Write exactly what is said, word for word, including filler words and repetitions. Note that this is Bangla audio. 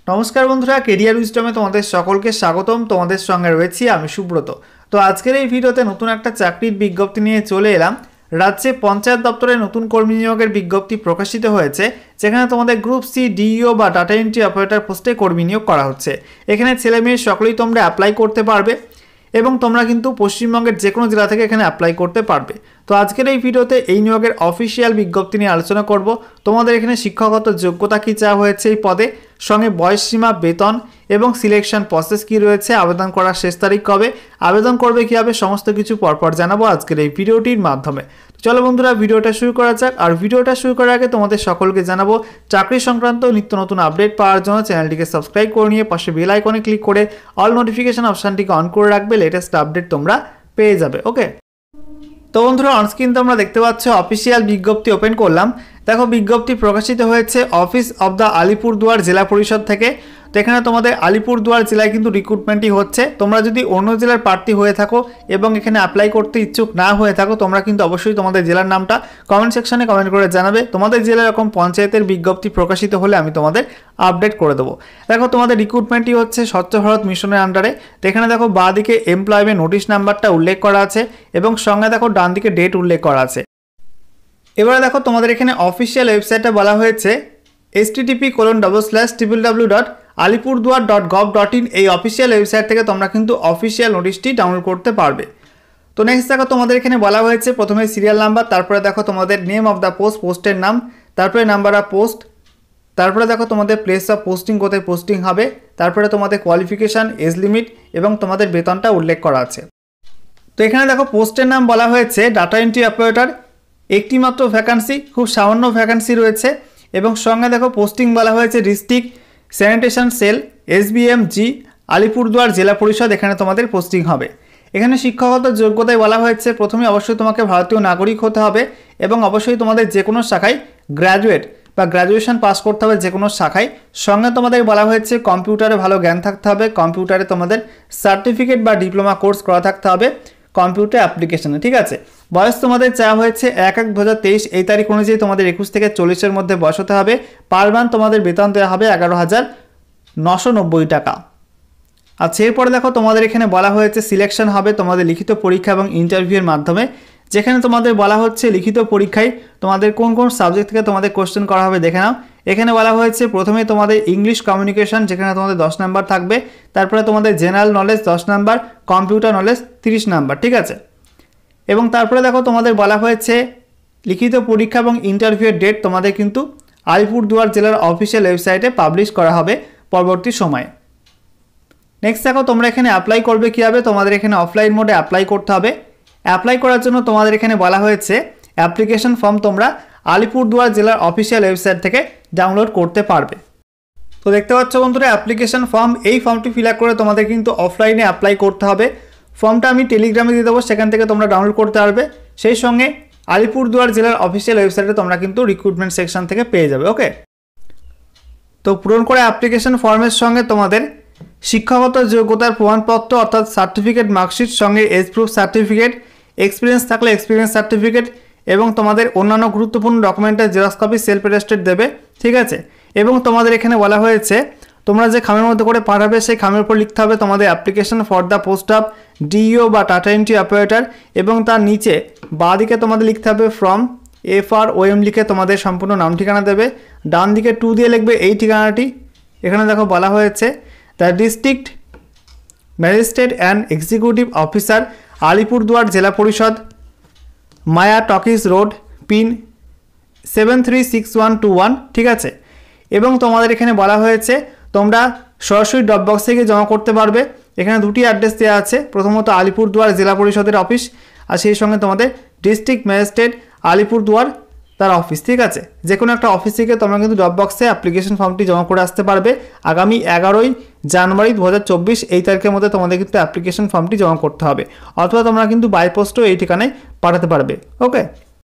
नमस्कार बंधुरा कैरियर उइजडमे तुम्हारे सकलके स्वागतम। तुम्हारे संगे रयेछि आमि सुब्रत। तो आजकेर एई भिडियोते नतून एकटा चाकरिर विज्ञप्ति निये चले एलाम। राज्य पंचायत दफ्तरे नतून कर्मी नियोगेर विज्ञप्ति प्रकाशित हयेছে, যেখানে তোমাদের গ্রুপ সি ডিইও বা ডাটা এন্ট্রি অপারেটর পোস্টে কর্মী নিয়োগ করা হচ্ছে। এখানে ছেলে মেয়ে সকলেই তোমরা অ্যাপ্লাই করতে পারবে এবং তোমরা কিন্তু পশ্চিমবঙ্গের যে কোনো জেলা থেকে এখানে অ্যাপ্লাই করতে পারবে। তো আজকের এই ভিডিওতে এই নিয়োগের অফিসিয়াল বিজ্ঞপ্তি নিয়ে আলোচনা করব। তোমাদের এখানে শিক্ষাগত যোগ্যতা কী চাওয়া হয়েছে এই পদে, সঙ্গে বয়সসীমা, বেতন এবং সিলেকশন প্রসেস কী রয়েছে, আবেদন করার শেষ তারিখ কবে, আবেদন করবে কীভাবে, সমস্ত কিছু পরপর জানাবো আজকের এই ভিডিওটির মাধ্যমে। চলো বন্ধুরা ভিডিওটা শুরু করা যাক। আর ভিডিওটা শুরু করার আগে তোমাদের সকলকে জানাবো চাকরি সংক্রান্ত নিত্য নতুন আপডেট পাওয়ার জন্য চ্যানেলটিকে সাবস্ক্রাইব করে নিয়ে পাশে বেল আইকনে ক্লিক করে অল নোটিফিকেশন অপশানটিকে অন করে রাখবে, লেটেস্ট আপডেট তোমরা পেয়ে যাবে। ওকে, তো বন্ধুরা অনস্ক্রিন তোমরা দেখতে পাচ্ছ অফিসিয়াল বিজ্ঞপ্তি ওপেন করলাম। দেখো বিজ্ঞপ্তি প্রকাশিত হয়েছে office of the Alipurduar Zilla পরিষদ থেকে। তো এখানে তোমাদের আলিপুরদুয়ার জেলায় কিন্তু রিক্রুটমেন্টই হচ্ছে। তোমরা যদি অন্য জেলার প্রার্থী হয়ে থাকো এবং এখানে অ্যাপ্লাই করতে ইচ্ছুক না হয়ে থাকো, তোমরা কিন্তু অবশ্যই তোমাদের জেলার নামটা কমেন্ট সেকশনে কমেন্ট করে জানাবে। তোমাদের জেলায় এরকম পঞ্চায়েতের বিজ্ঞপ্তি প্রকাশিত হলে আমি তোমাদের আপডেট করে দেবো। দেখো তোমাদের রিক্রুটমেন্টই হচ্ছে স্বচ্ছ ভারত মিশনের আন্ডারে। তো এখানে দেখো বাঁ দিকে এমপ্লয়মেন্ট নোটিশ নাম্বারটা উল্লেখ করা আছে এবং সঙ্গে দেখো ডান দিকে ডেট উল্লেখ করা আছে। এবারে দেখো তোমাদের এখানে অফিসিয়াল ওয়েবসাইটে বলা হয়েছে H T T P colon double slash triple W dot Alipurduar dot gov dot in. এই অফিসিয়াল ওয়েবসাইট থেকে তোমরা কিন্তু অফিসিয়াল নোটিশটি ডাউনলোড করতে পারবে। তো নেক্সট দেখো তোমাদের এখানে বলা হয়েছে প্রথমে সিরিয়াল নাম্বার, তারপরে দেখো তোমাদের নেম অফ দ্য পোস্ট, পোস্টের নাম, তারপরে নাম্বার অফ পোস্ট, তারপরে দেখো তোমাদের প্লেস অফ পোস্টিং, কোথায় পোস্টিং হবে, তারপরে তোমাদের কোয়ালিফিকেশান, এজ লিমিট এবং তোমাদের বেতনটা উল্লেখ করা আছে। তো এখানে দেখো পোস্টের নাম বলা হয়েছে ডাটা এন্ট্রি অপারেটর, একটি মাত্র ভ্যাকান্সি, খুব সামান্য ভ্যাকান্সি রয়েছে এবং সঙ্গে দেখো পোস্টিং বলা হয়েছে district sanitation cell S B M G Alipurduar Zilla Parishad, এখানে তোমাদের পোস্টিং হবে। এখানে শিক্ষাগত যোগ্যতায় বলা হয়েছে প্রথমে অবশ্যই তোমাকে ভারতীয় নাগরিক হতে হবে এবং অবশ্যই তোমাদের যে কোনো শাখায় গ্র্যাজুয়েট বা গ্র্যাজুয়েশন পাস করতে হবে যে কোনো শাখায়। সঙ্গে তোমাদের বলা হয়েছে কম্পিউটারে ভালো জ্ঞান থাকতে হবে, কম্পিউটারে তোমাদের সার্টিফিকেট বা ডিপ্লোমা কোর্স করা থাকতে হবে কম্পিউটার অ্যাপ্লিকেশনে, ঠিক আছে। বয়স তোমাদের চাওয়া হয়েছে এক এক দু হাজার তেইশ এই তারিখ অনুযায়ী তোমাদের একুশ থেকে চল্লিশের মধ্যে বয়স হতে হবে। পার মান্থ তোমাদের বেতন দেওয়া হবে এগারো হাজার নশো নব্বই টাকা। আচ্ছা এরপরে দেখো তোমাদের এখানে বলা হয়েছে সিলেকশন হবে তোমাদের লিখিত পরীক্ষা এবং ইন্টারভিউয়ের মাধ্যমে, যেখানে তোমাদের বলা হচ্ছে লিখিত পরীক্ষায় তোমাদের কোন কোন সাবজেক্ট থেকে তোমাদের কোশ্চেন করা হবে দেখে নাও। এখানে বলা হয়েছে প্রথমে তোমাদের ইংলিশ কমিউনিকেশন, যেখানে তোমাদের দশ নাম্বার থাকবে, তারপরে তোমাদের জেনারেল নলেজ দশ নাম্বার, কম্পিউটার নলেজ তিরিশ নাম্বার, ঠিক আছে। এবং তারপরে দেখো তোমাদের বলা হয়েছে লিখিত পরীক্ষা এবং ইন্টারভিউয়ের ডেট তোমাদের কিন্তু আলিপুরদুয়ার জেলার অফিসিয়াল ওয়েবসাইটে পাবলিশ করা হবে পরবর্তী সময়ে। নেক্সট দেখো তোমরা এখানে অ্যাপ্লাই করবে কীভাবে, তোমাদের এখানে অফলাইন মোডে অ্যাপ্লাই করতে হবে। অ্যাপ্লাই করার জন্য তোমাদের এখানে বলা হয়েছে অ্যাপ্লিকেশন ফর্ম তোমরা আলিপুরদুয়ার জেলার অফিসিয়াল ওয়েবসাইট থেকে ডাউনলোড করতে পারবে। তো দেখতে পাচ্ছ বন্ধুরা অ্যাপ্লিকেশন ফর্ম, এই ফর্মটি ফিল আপ করে তোমাদের কিন্তু অফলাইনে অ্যাপ্লাই করতে হবে। ফর্মটা আমি টেলিগ্রামে দিয়ে দেবো, সেখান থেকে তোমরা ডাউনলোড করতে পারবে। সেই সঙ্গে আলিপুরদুয়ার জেলার অফিসিয়াল ওয়েবসাইটে তোমরা কিন্তু রিক্রুটমেন্ট সেকশন থেকে পেয়ে যাবে। ওকে, তো পূরণ করে অ্যাপ্লিকেশন ফর্মের সঙ্গে তোমাদের শিক্ষাগত যোগ্যতার প্রমাণপত্র অর্থাৎ সার্টিফিকেট, মার্কশিট, সঙ্গে এজ প্রুফ সার্টিফিকেট, এক্সপিরিয়েন্স থাকলে এক্সপিরিয়েন্স সার্টিফিকেট এবং তোমাদের অন্যান্য গুরুত্বপূর্ণ ডকুমেন্টের জেরক্স কপি সেলফ অ্যাটেস্টেড দেবে, ঠিক আছে। এবং তোমাদের এখানে বলা হয়েছে তোমরা যে খামের মধ্যে করে পাঠাবে সেই খামের উপর লিখতে হবে তোমাদের application for the post of DEO বা ডাটা এন্ট্রি অপারেটর এবং তার নিচে বাঁ দিকে তোমাদের লিখতে হবে from F R O M লিখে তোমাদের সম্পূর্ণ নাম ঠিকানা দেবে। ডান দিকে টু দিয়ে লিখবে এই ঠিকানাটি। এখানে দেখো বলা হয়েছে the district magistrate and executive officer Alipurduar Zilla Parishad, Maya talkies road, pin seven three six one two one, ঠিক আছে। এবং তোমাদের এখানে বলা হয়েছে তোমরা সরাসরি ড্রপ বক্স থেকে জমা করতে পারবে। এখানে দুটি অ্যাড্রেস দেওয়া আছে, প্রথমত আলিপুরদুয়ার জেলা পরিষদের অফিস আর সেই সঙ্গে তোমাদের ডিস্ট্রিক্ট ম্যাজিস্ট্রেট আলিপুরদুয়ার তার অফিস, ঠিক আছে। যে কোনো একটা অফিস থেকে তোমরা কিন্তু ড্রপ বক্সে অ্যাপ্লিকেশন ফর্মটি জমা করে আসতে পারবে। আগামী এগারোই জানুয়ারি দু হাজার চব্বিশ এই তারিখের মধ্যে তোমাদের কিন্তু অ্যাপ্লিকেশন ফর্মটি জমা করতে হবে, অথবা তোমরা কিন্তু বাই পোস্টও এই ঠিকানায় পাঠাতে পারবে। ওকে।